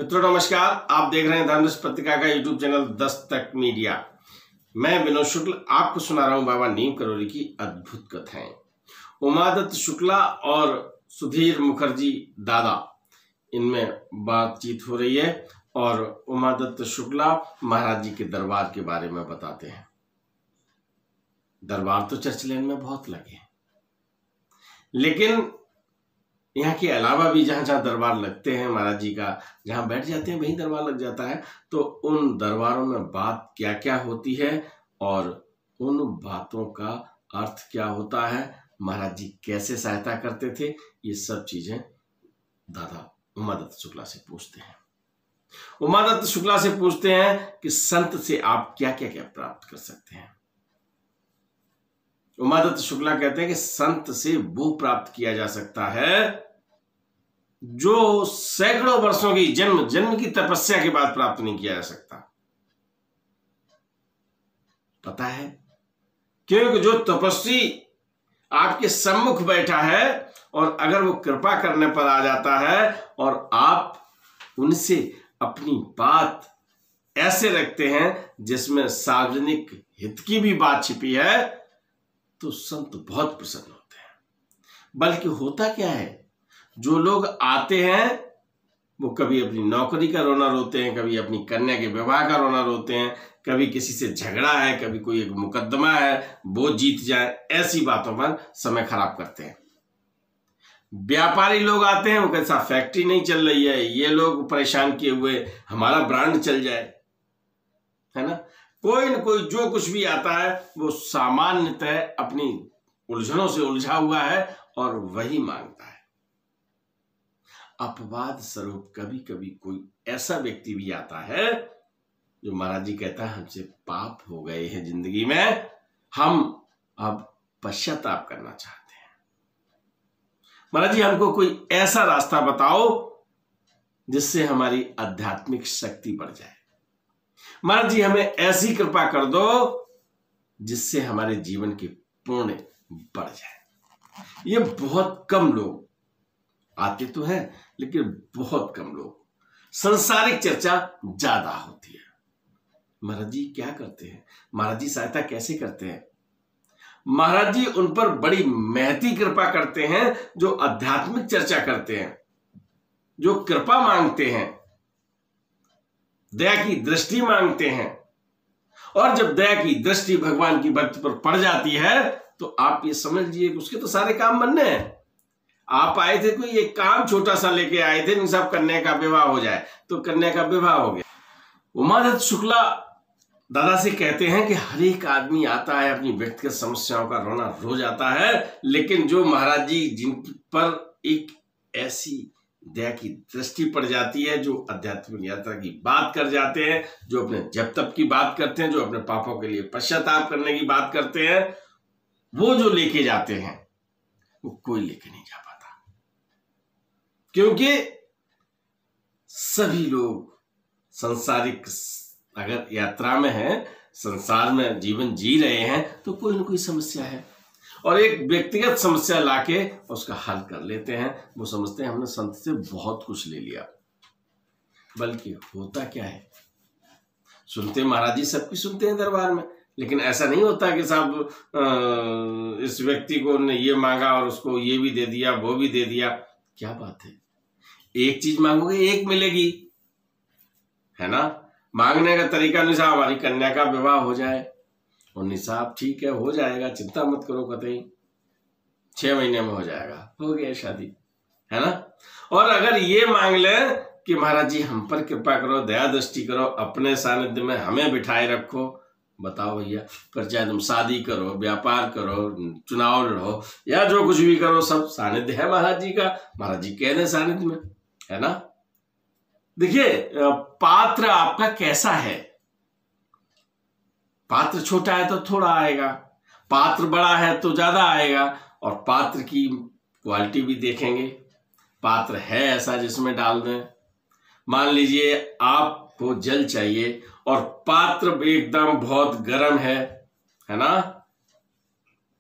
मित्रों नमस्कार, आप देख रहे हैं धर्मदृष्टि पत्रिका का यूट्यूब चैनल दस्तक मीडिया। मैं विनोद शुक्ल आपको सुना रहा हूं बाबा नीम करौली की अद्भुत कथाएं। उमादत्त शुक्ला और सुधीर मुखर्जी दादा, इनमें बातचीत हो रही है और उमादत्त शुक्ला महाराज जी के दरबार के बारे में बताते हैं। दरबार तो चर्च लेन में बहुत लगे, लेकिन यहाँ के अलावा भी जहाँ जहाँ दरबार लगते हैं महाराज जी का, जहाँ बैठ जाते हैं वहीं दरबार लग जाता है। तो उन दरबारों में बात क्या क्या होती है और उन बातों का अर्थ क्या होता है, महाराज जी कैसे सहायता करते थे, ये सब चीजें दादा उमादत्त शुक्ला से पूछते हैं। उमादत्त शुक्ला से पूछते हैं कि संत से आप क्या क्या क्या प्राप्त कर सकते हैं। उमादत्त शुक्ला कहते हैं कि संत से वो प्राप्त किया जा सकता है जो सैकड़ों वर्षों की जन्म की तपस्या के बाद प्राप्त नहीं किया जा सकता। पता है, क्योंकि जो तपस्वी आपके सम्मुख बैठा है और अगर वो कृपा करने पर आ जाता है और आप उनसे अपनी बात ऐसे रखते हैं जिसमें सार्वजनिक हित की भी बात छिपी है, तो संत बहुत प्रसन्न होते हैं। बल्कि होता क्या है, जो लोग आते हैं वो कभी अपनी नौकरी का रोना रोते हैं, कभी अपनी कन्या के विवाह का रोना रोते हैं, कभी किसी से झगड़ा है, कभी कोई एक मुकदमा है वो जीत जाए, ऐसी बातों पर समय खराब करते हैं। व्यापारी लोग आते हैं, वो कैसा फैक्ट्री नहीं चल रही है, ये लोग परेशान किए हुए, हमारा ब्रांड चल जाए, है ना। कोई न कोई जो कुछ भी आता है वो सामान्यतः अपनी उलझनों से उलझा हुआ है और वही मांगता है। अपवाद स्वरूप कभी कभी कोई ऐसा व्यक्ति भी आता है जो महाराज जी कहता है हमसे पाप हो गए हैं जिंदगी में, हम अब पश्चाताप करना चाहते हैं, महाराज जी हमको कोई ऐसा रास्ता बताओ जिससे हमारी आध्यात्मिक शक्ति बढ़ जाए, महाराज जी हमें ऐसी कृपा कर दो जिससे हमारे जीवन के पुण्य बढ़ जाए। ये बहुत कम लोग आते तो हैं, लेकिन बहुत कम लोग, संसारिक चर्चा ज्यादा होती है। महाराज जी क्या करते हैं, महाराज जी सहायता कैसे करते हैं, महाराज जी उन पर बड़ी महती कृपा करते हैं जो आध्यात्मिक चर्चा करते हैं, जो कृपा मांगते हैं, दया की दृष्टि मांगते हैं। और जब दया की दृष्टि भगवान की भक्ति पर पड़ जाती है तो आप ये समझ लीजिए कि उसके तो सारे काम बनने हैं। आप आए थे, कोई एक काम छोटा सा लेके आए थे, सब कन्या का विवाह हो जाए, तो कन्या का विवाह हो गया। उमादत्त शुक्ला दादा से कहते हैं कि हर एक आदमी आता है, अपनी व्यक्तिगत समस्याओं का रोना रो जाता है, लेकिन जो महाराज जी जिन पर एक ऐसी दया की दृष्टि पड़ जाती है, जो आध्यात्मिक यात्रा की बात कर जाते हैं, जो अपने जप तप की बात करते हैं, जो अपने पापों के लिए पश्चाताप करने की बात करते हैं, वो जो लेके जाते हैं वो कोई लेके नहीं जा पाता। क्योंकि सभी लोग संसारिक अगर यात्रा में हैं, संसार में जीवन जी रहे हैं, तो कोई ना कोई समस्या है और एक व्यक्तिगत समस्या लाके उसका हल कर लेते हैं। वो समझते हैं हमने संत से बहुत कुछ ले लिया, बल्कि होता क्या है, सुनते महाराज जी सबकी सुनते हैं दरबार में, लेकिन ऐसा नहीं होता कि साहब इस व्यक्ति को ने ये मांगा और उसको ये भी दे दिया, वो भी दे दिया। क्या बात है, एक चीज मांगोगे एक मिलेगी, है ना। मांगने का तरीका नहीं साहब हमारी कन्या का विवाह हो जाए, और निसाब ठीक है हो जाएगा, चिंता मत करो, कतई 6 महीने में हो जाएगा, हो गया शादी, है ना। और अगर ये मांग ले कि महाराज जी हम पर कृपा करो, दया दृष्टि करो, अपने सानिध्य में हमें बिठाए रखो, बताओ भैया, फिर चाहे तुम शादी करो, व्यापार करो, चुनाव लड़ो या जो कुछ भी करो, सब सानिध्य है महाराज जी का, महाराज जी कह दें सानिध्य में, है ना। देखिए पात्र आपका कैसा है, पात्र छोटा है तो थोड़ा आएगा, पात्र बड़ा है तो ज्यादा आएगा, और पात्र की क्वालिटी भी देखेंगे, पात्र है ऐसा जिसमें डाल दें। मान लीजिए आपको जल चाहिए और पात्र एकदम बहुत गर्म है ना,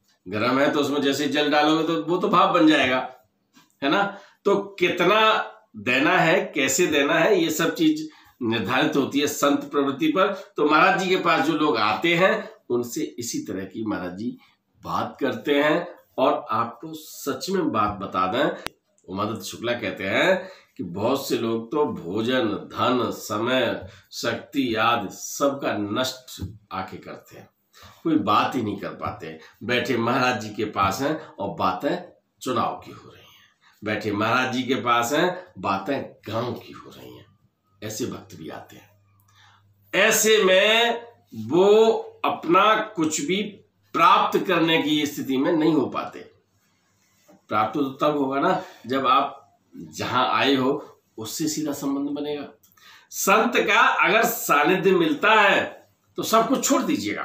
गर्म है तो उसमें जैसे जल डालोगे तो वो तो भाप बन जाएगा, है ना। तो कितना देना है, कैसे देना है, ये सब चीज निर्धारित होती है संत प्रवृत्ति पर। तो महाराज जी के पास जो लोग आते हैं उनसे इसी तरह की महाराज जी बात करते हैं। और आपको सच में बात बता दें, उमादत्त शुक्ला कहते हैं कि बहुत से लोग तो भोजन, धन, समय, शक्ति आदि सबका नष्ट आके करते हैं, कोई बात ही नहीं कर पाते। बैठे महाराज जी के पास हैं और बातें चुनाव की हो रही हैं, बैठे महाराज जी के पास हैं बातें गांव की हो रही हैं। ऐसे भक्त भी आते हैं। ऐसे में वो अपना कुछ भी प्राप्त करने की स्थिति में नहीं हो पाते। प्राप्त तो तब होगा ना जब आप जहां आए हो उससे सीधा संबंध बनेगा। संत का अगर सानिध्य मिलता है तो सब कुछ छोड़ दीजिएगा,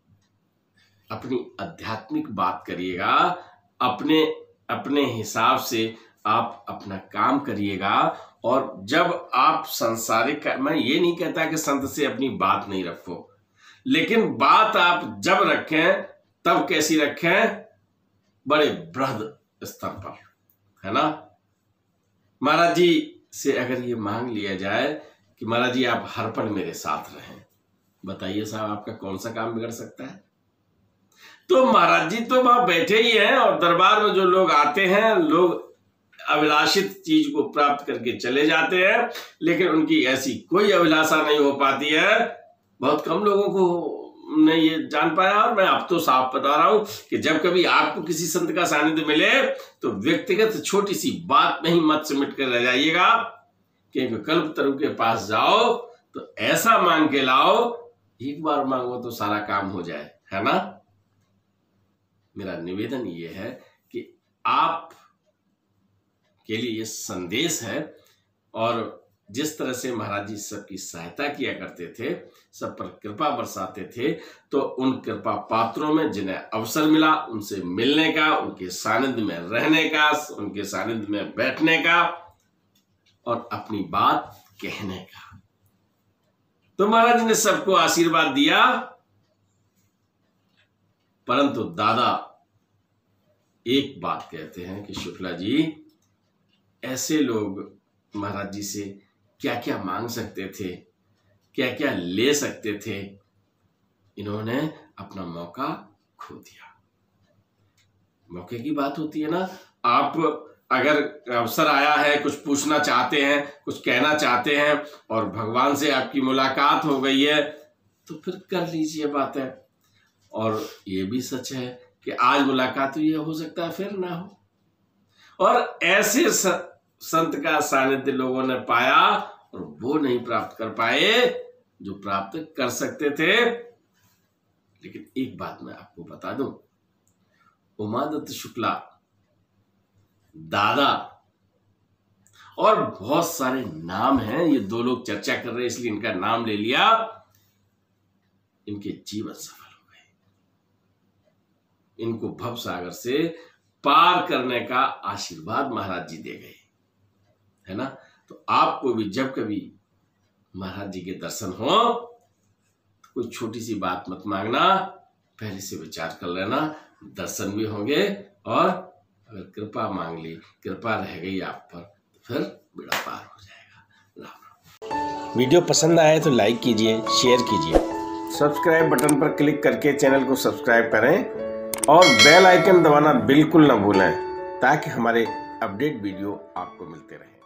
अपनी आध्यात्मिक बात करिएगा, अपने अपने हिसाब से आप अपना काम करिएगा। और जब आप सांसारिक, मैं ये नहीं कहता कि संत से अपनी बात नहीं रखो, लेकिन बात आप जब रखें तब कैसी रखें, बड़े बृहद स्तर पर, है ना। महाराज जी से अगर ये मांग लिया जाए कि महाराज जी आप हर पल मेरे साथ रहें, बताइए साहब आपका कौन सा काम बिगड़ सकता है। तो महाराज जी तो वहां बैठे ही हैं और दरबार में जो लोग आते हैं, लोग अभिलाषित चीज को प्राप्त करके चले जाते हैं, लेकिन उनकी ऐसी कोई अभिलाषा नहीं हो पाती है। बहुत कम लोगों को ने ये जान पाया। और मैं अब तो साफ बता रहा हूं कि जब कभी आपको किसी संत का सानिध्य मिले तो व्यक्तिगत छोटी सी बात नहीं मत सिमट कर रह जाइएगा, क्योंकि कल्पतरु के पास जाओ तो ऐसा मांग के लाओ, एक बार मांगो तो सारा काम हो जाए, है ना। मेरा निवेदन ये है कि आप के लिए ये संदेश है। और जिस तरह से महाराज जी सबकी सहायता किया करते थे, सब पर कृपा बरसाते थे, तो उन कृपा पात्रों में जिन्हें अवसर मिला उनसे मिलने का, उनके सानिध्य में रहने का, उनके सानिध्य में बैठने का और अपनी बात कहने का, तो महाराज जी ने सबको आशीर्वाद दिया। परंतु दादा एक बात कहते हैं कि शुक्ला जी, ऐसे लोग महाराज जी से क्या क्या मांग सकते थे, क्या क्या ले सकते थे, इन्होंने अपना मौका खो दिया। मौके की बात होती है ना। आप अगर अवसर आया है, कुछ पूछना चाहते हैं, कुछ कहना चाहते हैं और भगवान से आपकी मुलाकात हो गई है, तो फिर कर लीजिए बातें। और ये भी सच है कि आज मुलाकात हुई है, हो सकता है फिर ना हो। और ऐसे संत का सानिध्य लोगों ने पाया और वो नहीं प्राप्त कर पाए जो प्राप्त कर सकते थे। लेकिन एक बात मैं आपको बता दूं, उमादत्त शुक्ला दादा और बहुत सारे नाम हैं, ये दो लोग चर्चा कर रहे हैं इसलिए इनका नाम ले लिया, इनके जीवन सफल हो गए। इनको भव सागर से पार करने का आशीर्वाद महाराज जी दे गए, है ना। तो आपको भी जब कभी महाराज जी के दर्शन हो तो कोई छोटी सी बात मत मांगना, पहले से विचार कर लेना, दर्शन भी होंगे। और अगर कृपा मांग ली, कृपा रह गई आप पर, तो फिर बेड़ा पार हो जाएगा। राम। वीडियो पसंद आए तो लाइक कीजिए, शेयर कीजिए, सब्सक्राइब बटन पर क्लिक करके चैनल को सब्सक्राइब करें और बेल आइकन दबाना बिल्कुल ना भूलें, ताकि हमारे अपडेट वीडियो आपको मिलते रहें।